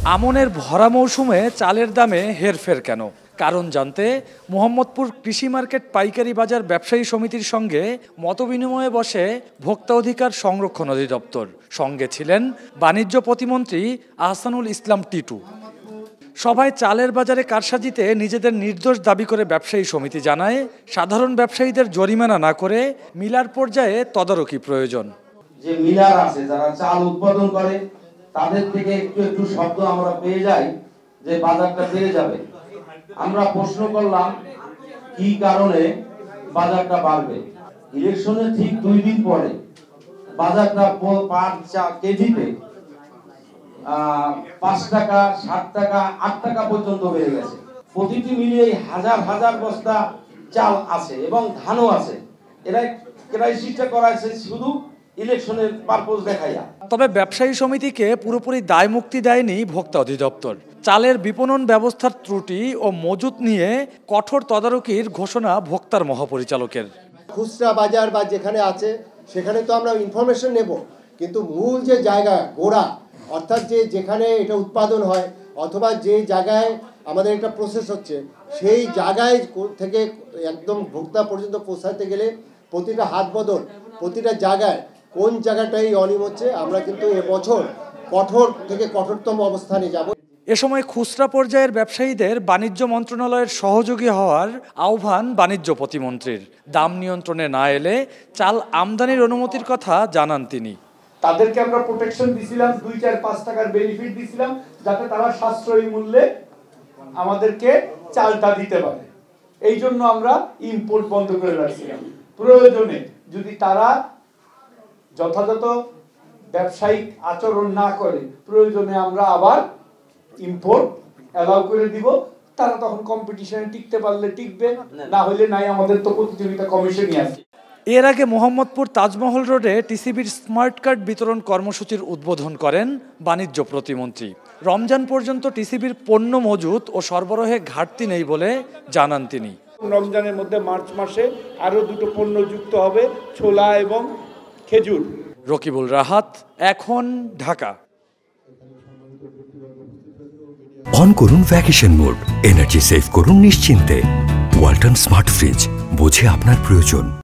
আমনের ভরা মৌসুমে চালের দামে হেরফের কেন? কারণ জানতে মোহাম্মদপুর কৃষি মার্কেট পাইকারি বাজার ব্যবসায়ী সমিতির সঙ্গে মতবিনিময়ে বসে ভোক্তা অধিকার সংরক্ষণ অধিদপ্তর। সঙ্গে ছিলেন বাণিজ্য প্রতিমন্ত্রী আহসানুল ইসলাম টিটু। সবাই চালের বাজারে কারসাজিতে নিজেদের নির্দোষ দাবি করে ব্যবসায়ী সমিতি জানায়, সাধারণ ব্যবসায়ীদের জরিমানা না করে মিলার পর্যায়ে তদারকি প্রয়োজন। যে মিলার আছে যারা চাল উৎপাদন করে তাদের থেকে একটু শব্দ আমরা পেয়ে যাই যে বাজারটা বেড়ে যাবে। আমরা প্রশ্ন করলাম কি কারণে বাজারটা বাড়বে। ইলেকশনের ঠিক 2 দিন পরে বাজারটা পাট কেজিতে 5 টাকা, 7 টাকা, 8 টাকা পর্যন্ত বেড়ে গেছে। প্রতিটি মিলিয়ে হাজার হাজার বস্তা চাল আছে এবং ধানও আছে। এরা ক্রাইসিসটা করাছে শুধু ইলেকশনের পারপোজ দেখাইয়া। তবে ব্যবসায়ী সমিতিকে পুরোপুরি দায় মুক্তি দেয়নি ভোক্তা অধিদপ্তর। চালের বিপণন ব্যবস্থার ত্রুটি ও মজুত নিয়ে কঠোর তদারকির ঘোষণা ভোক্তার মহাপরিচালকের। খুচরা বাজার বা যেখানে আছে সেখানে তো আমরা ইনফরমেশন নেব, কিন্তু মূল যে জায়গা গোড়া অর্থাৎ যেখানে এটা উৎপাদন হয় অথবা যে জায়গায় আমাদের এটা প্রসেস হচ্ছে সেই জায়গায় থেকে একদম ভোক্তা পর্যন্ত পৌঁছাতে গেলে প্রতিটা হাত বদল, প্রতিটা জায়গায় কোন জায়গাটাই অনিয়ম হচ্ছে আমরা কিন্তু এবছর কঠোর থেকে কঠোরতম অবস্থানে যাব। এ সময় খুচরা পর্যায়ের ব্যবসায়ীদের বাণিজ্য মন্ত্রণালয়ের সহযোগী হওয়ার আহ্বান বাণিজ্য প্রতিমন্ত্রীর। দাম নিয়ন্ত্রণে না এলে চাল আমদানির অনুমতির কথা জানান তিনি। তাদেরকে আমরা প্রোটেকশন দিছিলাম, 2-4-5 টাকার বেনিফিট দিছিলাম যাতে তারা সাশ্রয়ী মূল্যে আমাদেরকে চালটা দিতে পারে। এই জন্য আমরা ইম্পোর্ট বন্ধ করে রাখছিলাম। প্রয়োজনে যদি তারা যথাযথ ব্যবসায়িক আচরণ না করে প্রয়োজনে আমরা আবার ইম্পোর্ট অ্যালাউ করে দিব। তারা তখন কম্পিটিশনে টিকতে পারলে টিকবে, না হলে নাই। আমাদের তো প্রতিযোগিতা কমিশনই আছে। এর আগে মোহাম্মদপুর তাজমহল রোডে টিসিবির স্মার্ট কার্ড বিতরণ কর্মসূচির উদ্বোধন করেন বাণিজ্য প্রতিমন্ত্রী। রমজান পর্যন্ত টিসিবির পণ্য মজুত ও সরবরাহে ঘাটতি নেই বলে জানান তিনি। রমজানের মধ্যে মার্চ মাসে আরো 2টো পণ্য যুক্ত হবে, ছোলা এবং খেজুর। রকিবুল রাহাত, এখন, ঢাকা। অন করুন ভ্যাকেশন মোড, এনার্জি সেভ করুন নিশ্চিন্তে। ওয়ালটন স্মার্ট ফ্রিজ, বোঝে আপনার প্রয়োজন।